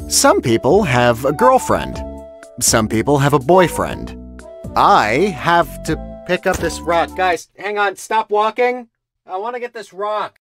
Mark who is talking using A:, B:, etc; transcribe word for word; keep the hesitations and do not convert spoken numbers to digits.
A: Some people have a girlfriend. Some people have a boyfriend. I have to pick up this rock. Guys, hang on, stop walking. I want to get this rock.